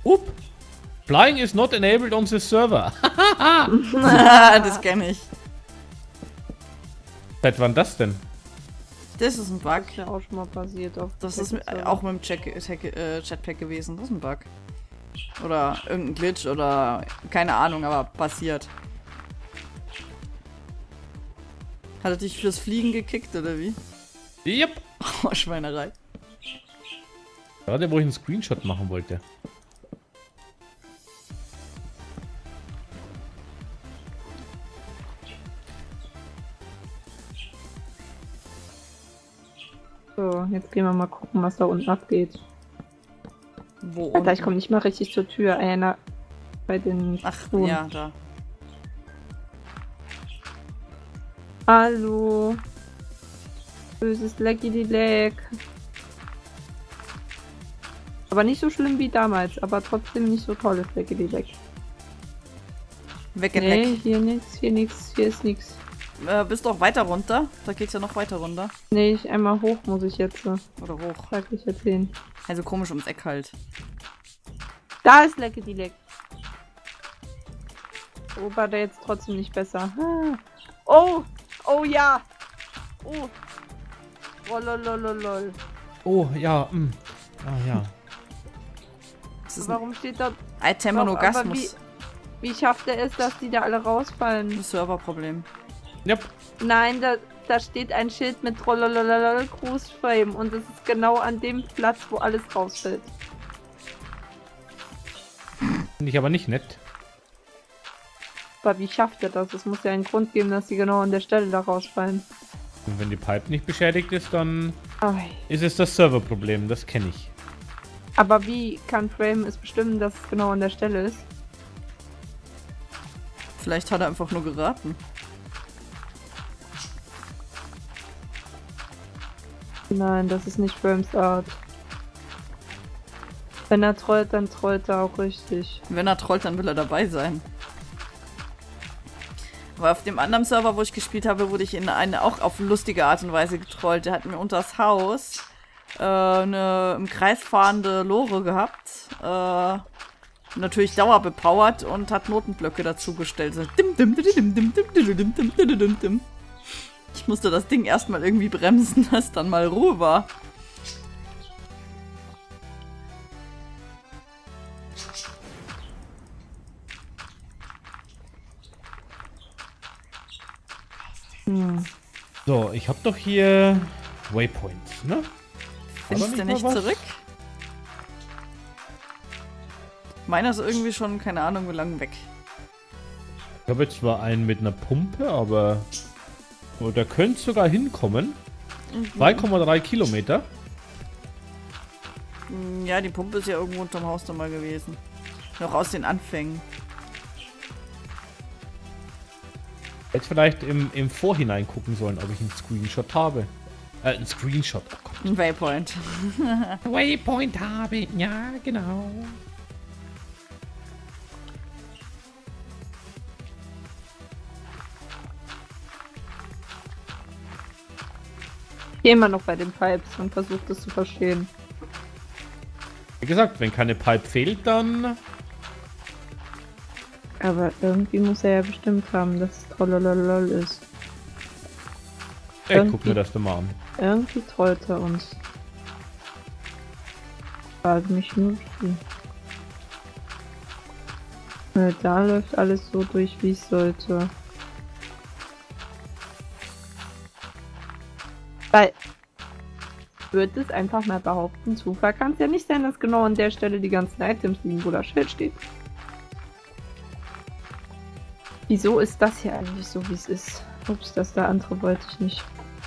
Up. Flying is not enabled on the server. Das kenne ich. Seit wann das denn? Das ist ein Bug. Ist ja auch schon mal passiert. Das ist auch mit dem Chatpack gewesen. Das ist ein Bug. Oder irgendein Glitch oder keine Ahnung, aber passiert. Hat er dich fürs Fliegen gekickt oder wie? Yep. Oh, Schweinerei. Gerade wo ich einen Screenshot machen wollte. So, jetzt gehen wir mal gucken, was da unten abgeht. Wo Alter, ich unten? komme nicht mal richtig zur Tür. Bei den Ach, Truhen. ja, da. Hallo. Böses Lecky-Leg. Aber nicht so schlimm wie damals, aber trotzdem nicht so tolles Lecky-Leg. Weg, Nee, weg. hier nix, hier ist nix. Bist doch weiter runter. Da geht's ja noch weiter runter. Nee, einmal hoch muss ich jetzt. Oder hoch. Sag ich jetzt hin. Also komisch ums Eck halt. Da ist Lecky-Leg. Oh, war der jetzt trotzdem nicht besser. Oh! Oh ja! Oh! Oh lolololol. Oh, ja. Ah, ja. Das ist Warum steht da... ein Item-Monogasmus. Aber wie schafft er es, dass die da alle rausfallen? Das Serverproblem. Yep. Nein, da steht ein Schild mit Trollololol Cruise Frame und es ist genau an dem Platz, wo alles rausfällt. Finde ich aber nicht nett. Aber wie schafft er das? Es muss ja einen Grund geben, dass die genau an der Stelle da rausfallen. Und wenn die Pipe nicht beschädigt ist, dann Ai. ist es das Serverproblem. Das kenne ich. Aber wie kann Frame es bestimmen, dass es genau an der Stelle ist? Vielleicht hat er einfach nur geraten. Nein, das ist nicht Frames Art. Wenn er trollt, dann trollt er auch richtig. Wenn er trollt, dann will er dabei sein. Aber auf dem anderen Server, wo ich gespielt habe, wurde ich in auch auf lustige Art und Weise getrollt. Der hat mir unters Haus eine im Kreis fahrende Lore gehabt. Natürlich dauerbepowert und hat Notenblöcke dazugestellt. So, dim, dim, dim, dim, dim, dim, dim, dim, dim, dim, dim, dim. Ich musste das Ding erstmal irgendwie bremsen, dass dann mal Ruhe war. So, ich habe doch hier Waypoints, ne? Findest du nicht zurück? Meiner ist irgendwie schon, keine Ahnung, wie lange weg. Ich habe jetzt zwar einen mit einer Pumpe, aber oh, der könnte sogar hinkommen. 3,3 Kilometer. Ja, die Pumpe ist ja irgendwo unterm Haus noch mal gewesen. Noch aus den Anfängen. Jetzt vielleicht im Vorhinein gucken sollen, ob ich einen Screenshot habe. Ein Screenshot. Oh Gott. Ein Waypoint. Waypoint habe, ja, genau. Ich gehe immer noch bei den Pipes und versuche das zu verstehen. Wie gesagt, wenn keine Pipe fehlt, dann... Aber irgendwie muss er ja bestimmt haben, dass es Trollololol ist. Ey, guck mir das doch mal an. Irgendwie trollt er uns. Frage mich nur wie. Da läuft alles so durch, wie es sollte. Weil, würde es einfach mal behaupten, Zufall kann es ja nicht sein, dass genau an der Stelle die ganzen Items liegen, wo das Schild steht. Wieso ist das hier eigentlich so, wie es ist? Ups, das da andere wollte ich nicht.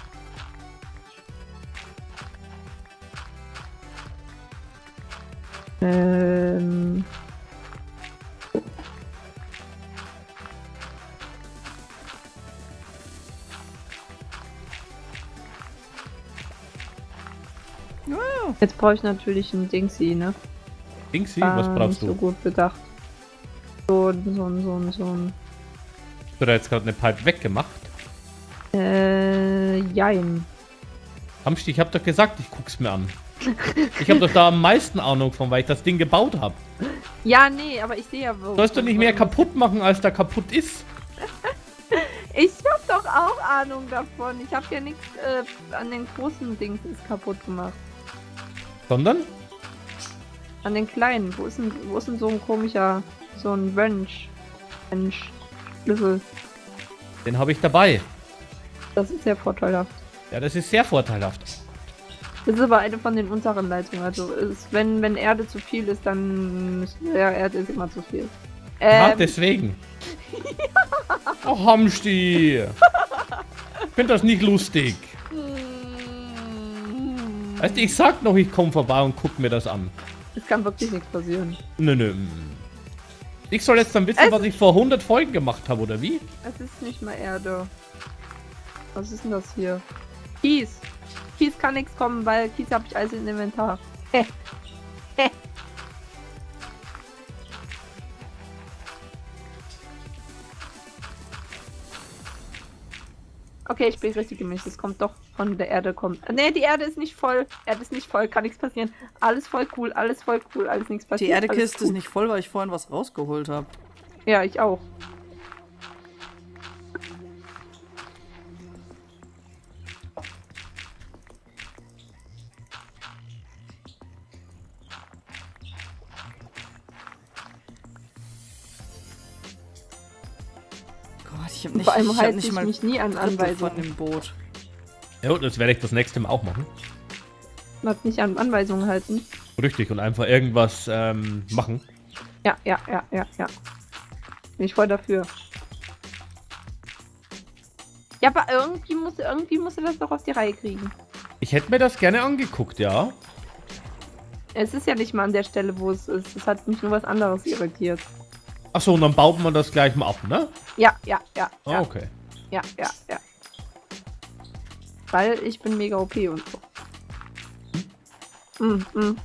Jetzt brauche ich natürlich ein Dingsy, ne? Dingsy, was brauchst nicht so du? gut bedacht. So ein. Hast du da jetzt gerade eine Pipe weggemacht? Jein. Hamsti, ich hab doch gesagt, ich guck's mir an. Ich habe doch da am meisten Ahnung von, weil ich das Ding gebaut habe. Ja, nee, aber ich sehe ja, wo... Sollst du nicht mehr kaputt machen, als da kaputt ist? Ich hab doch auch Ahnung davon. Ich habe ja nichts an den großen Dings kaputt gemacht. Sondern? An den kleinen. Wo ist denn so ein komischer... So ein Wrench? Schlüssel. Den habe ich dabei. Das ist sehr vorteilhaft. Ja, das ist sehr vorteilhaft. Das ist aber eine von den unteren Leitungen. Also wenn Erde zu viel ist, dann... Ja, Erde ist immer zu viel. Ja, deswegen. Oh, Hamsti. Ich finde das nicht lustig. Weißt du, ich sag noch, ich komme vorbei und guck mir das an. Es kann wirklich nichts passieren. Nö. Ich soll jetzt dann wissen, was ich vor 100 Folgen gemacht habe, oder wie? Es ist nicht mal Erde. Was ist denn das hier? Kies. Kies kann nichts kommen, weil Kies habe ich alles im Inventar. Okay, ich bin richtig gemischt. Es kommt doch von der Erde. Ne, die Erde ist nicht voll. Erde ist nicht voll, kann nichts passieren. Alles voll cool, alles nichts passiert. Die Erdekiste ist nicht voll, weil ich vorhin was rausgeholt habe. Ja, ich auch. Ich hab nicht, Vor allem ich hab halte nicht ich mal mich nie an Drittel Anweisungen. von dem Boot. Ja, das werde ich das nächste Mal auch machen. Was nicht an Anweisungen halten. Richtig, und einfach irgendwas machen. Ja. Bin ich voll dafür. Ja, aber irgendwie musst du das doch auf die Reihe kriegen. Ich hätte mir das gerne angeguckt, ja. Es ist ja nicht mal an der Stelle, wo es ist. Es hat mich nur was anderes irritiert. Achso, und dann baut man das gleich mal ab, ne? Ja. Ah, okay. Ja. Weil ich bin mega OP und so.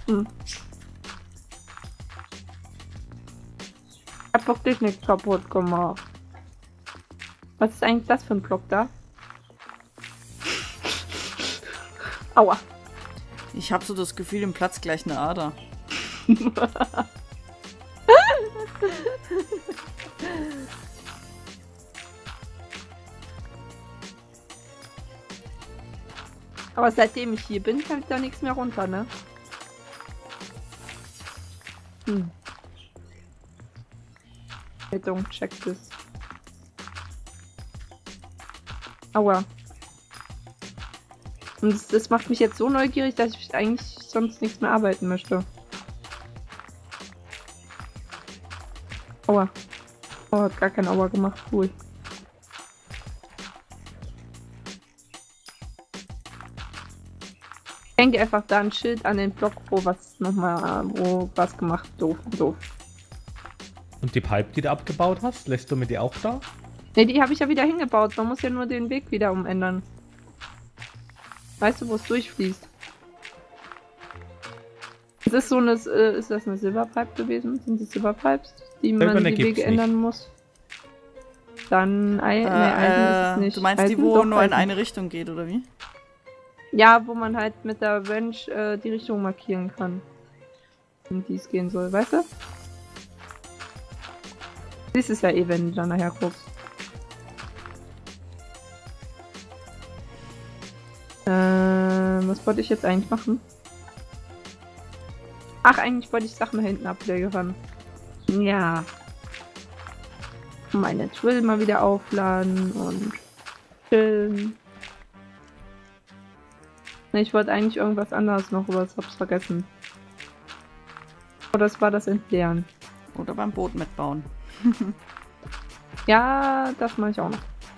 Ich hab wirklich nichts kaputt gemacht. Was ist eigentlich das für ein Block da? Aua. Ich habe so das Gefühl, im Platz gleich eine Ader. Aber seitdem ich hier bin, fällt da nichts mehr runter, ne? Rettung, check das. Aua. Und das macht mich jetzt so neugierig, dass ich eigentlich sonst nichts mehr arbeiten möchte. Aua. Oh, hat gar kein Aua gemacht. Cool. Ich denke einfach da ein Schild an den Block, wo was gemacht. Doof. Und die Pipe, die du abgebaut hast, lässt du mir die auch da? Ne, die habe ich ja wieder hingebaut. Man muss ja nur den Weg wieder umändern. Weißt du, wo es durchfließt? Es ist so eine, ist das eine Silberpipe gewesen? Sind das Silberpipes, die man die Wege ändern muss? Dann Eisen ist es nicht. Du meinst Eisen, die, wo doch, nur in Eisen. eine Richtung geht, oder wie? Ja, wo man halt mit der Wrench die Richtung markieren kann. In die es gehen soll, weißt du? Siehst es ja eh, wenn du dann nachher guckst. Was wollte ich jetzt eigentlich machen? Ach, eigentlich wollte ich Sachen da hinten ablegen. Ja. Meine Drill mal wieder aufladen und chillen. Ne, ich wollte eigentlich irgendwas anderes noch, aber ich hab's vergessen. Oder es war das Entleeren. Oder beim Boot mitbauen. Ja, das mache ich auch noch.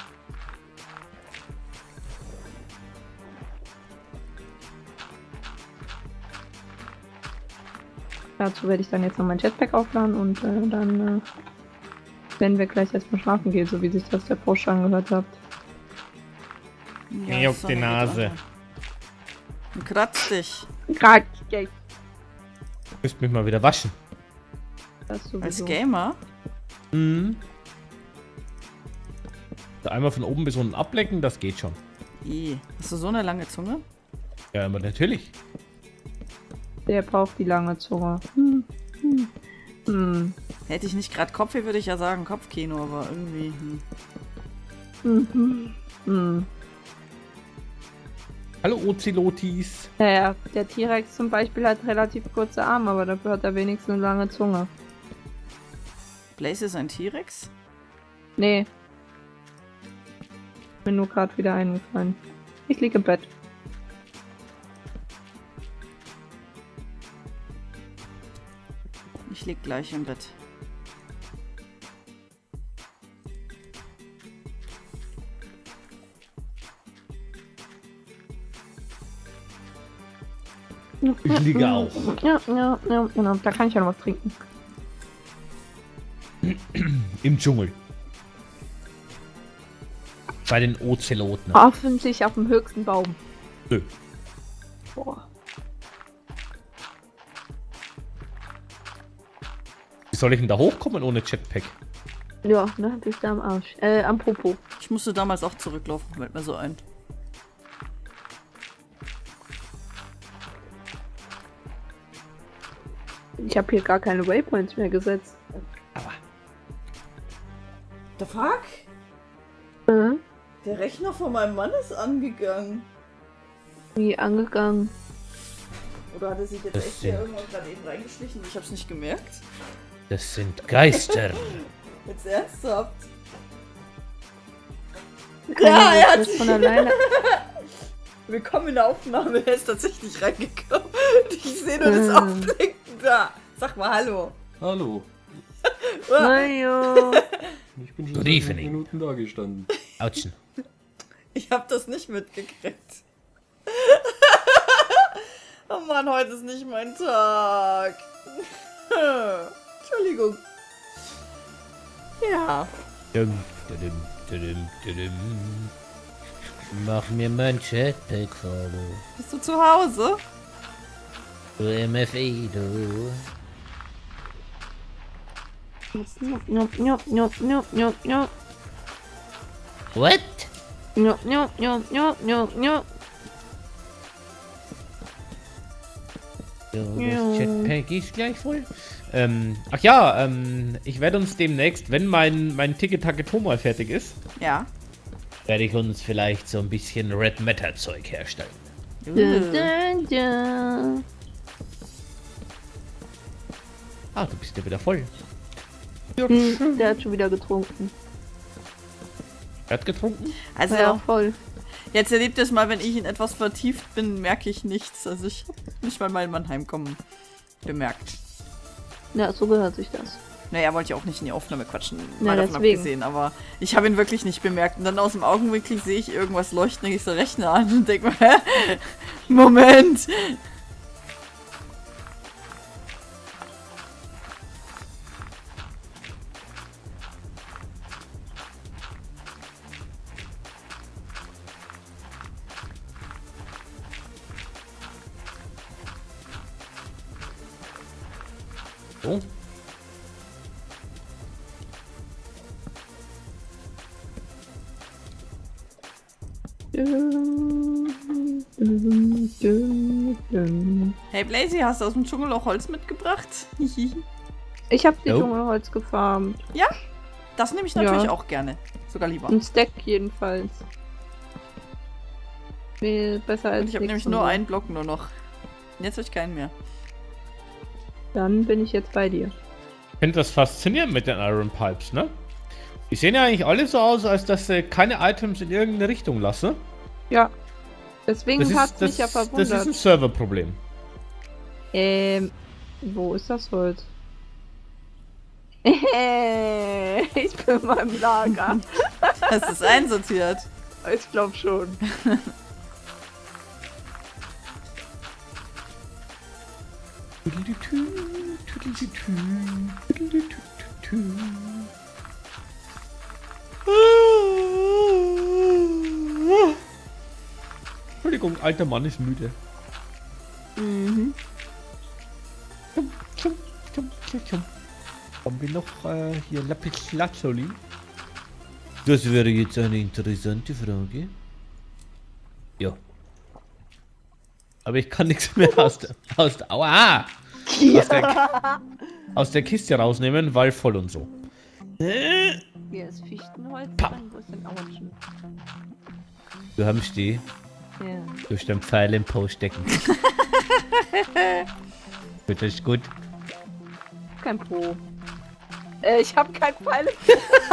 Dazu werde ich dann jetzt noch mein Jetpack aufladen und dann werden wir gleich erstmal schlafen gehen, so wie sich das der Post angehört hat. Mir juckt die Nase. Und kratz dich. Gerade Du müsst mich mal wieder waschen. das sowieso. Als Gamer? Mhm. Einmal von oben bis unten ablecken, das geht schon. Hast du so eine lange Zunge? Ja, aber natürlich. Der braucht die lange Zunge. Hätte ich nicht gerade Kopfweh, würde ich ja sagen Kopfkino, aber irgendwie... Hallo Ozelotis. Ja, der T-Rex zum Beispiel hat relativ kurze Arme, aber dafür hat er wenigstens eine lange Zunge. Blaze ist ein T-Rex? Nee. Bin nur gerade wieder eingefallen. Ich liege im Bett. Ich lieg gleich im Bett. Ich liege auch. Ja, genau. Da kann ich ja noch was trinken. Im Dschungel. Bei den Ozeloten. Hoffentlich auf dem höchsten Baum. Nö. Boah. Wie soll ich denn da hochkommen ohne Jetpack? Ja, ne, bist du am Arsch. Am Popo. Ich musste damals auch zurücklaufen, fällt mir so ein. Ich habe hier gar keine Waypoints mehr gesetzt. Aber. The fuck? Der Rechner von meinem Mann ist angegangen. Wie angegangen? Oder hat er sich jetzt Das echt hier irgendwann gerade eben reingeschlichen? Ich hab's nicht gemerkt. Das sind Geister. Jetzt ernsthaft? Ja, er hat von alleine. Willkommen in der Aufnahme, er ist tatsächlich reingekommen. Ich sehe nur das Aufblicken da. Sag mal Hallo. Hallo. Hallo. Ich bin schon Good seit evening. Minuten da gestanden. Autschen. Ich hab das nicht mitgekriegt. Oh Mann, heute ist nicht mein Tag. Entschuldigung. Ja. Mach mir mein Jetpack follow. Bist du zu Hause? Du MFI, du. What? So, das Jetpack ist gleich voll. Ach ja, ich werde uns demnächst, wenn mein Tiki-Taki-To mal fertig ist, Ja. werde ich uns vielleicht so ein bisschen Red Matter Zeug herstellen. Ah, du bist ja wieder voll. Der hat schon wieder getrunken. Er hat getrunken? Also, Ja, voll. jetzt erlebt es mal, wenn ich in etwas vertieft bin, merke ich nichts. Also ich habe nicht mal meinen Mann heimkommen bemerkt. Ja, so gehört sich das. Naja, wollte ich auch nicht in die Aufnahme quatschen, Ja, mal davon deswegen. abgesehen, aber ich habe ihn wirklich nicht bemerkt. Und dann aus dem Augenwinkel sehe ich irgendwas leuchten, denke ich so Rechner an und denke mir, hä? Moment! So. Hey Blazy, hast du aus dem Dschungel auch Holz mitgebracht? Ich habe die Jo. Dschungelholz gefarmt. Das nehme ich natürlich Ja. auch gerne. Sogar lieber. Ein Stack jedenfalls. Nee, besser als Und ich habe nichts nämlich und nur so. einen Block nur noch. Jetzt habe ich keinen mehr. Dann bin ich jetzt bei dir. Ich finde das faszinierend mit den Iron Pipes, ne? Die sehen ja eigentlich alle so aus, als dass sie keine Items in irgendeine Richtung lassen. Ja. Deswegen Das hat ist, mich ja das ist verwundert. ein Serverproblem. Wo ist das Holz? Ich bin in meinem Lager. Das ist einsortiert. Ich glaube schon. Entschuldigung, alter Mann ist müde. Mhm. Haben wir noch hier Lapis Lazuli? Das wäre jetzt eine interessante Frage. Ja. Aber ich kann nichts mehr aus der Kiste rausnehmen, weil voll und so. Hier ist Fichtenholz drin. Wo ist denn Autschen? Du hast die durch den Pfeil im Po stecken. Gut, das ist gut. Kein Po. Ich hab kein Pfeil im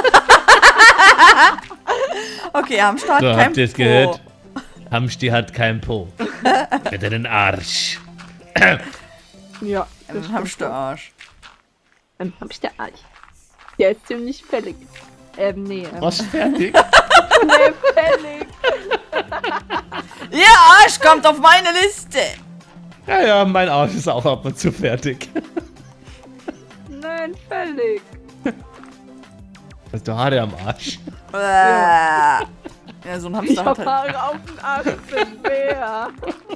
Okay, Hamster hat So, kein habt ihr es Po. gehört? Hamsti hat keinen Po. Hat er den Arsch. Ja. Ein Hamsterarsch. Ein Hamsterarsch. Der ist ziemlich fällig. Nee. Was, fertig? Nee, fällig. Ihr Arsch kommt auf meine Liste. Ja, mein Arsch ist auch ab und zu fertig. Nein, fällig. Hast du Haare am Arsch? Ja, so ein Ich Hamster hab hat halt. Haare auf den Arsch, ich bin Bär.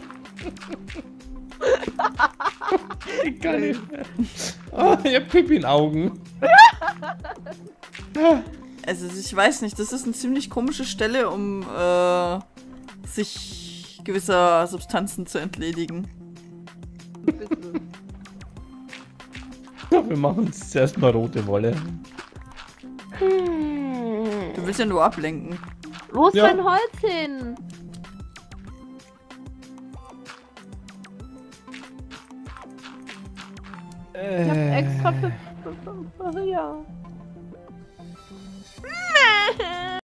Geil. Oh, ich hab Pipi in Augen. Also ich weiß nicht, das ist eine ziemlich komische Stelle, um sich gewisser Substanzen zu entledigen. So, wir machen uns zuerst mal rote Wolle. Du willst ja nur ablenken. Wo ist Ja. mein Holz hin? Ich hab extra für ja.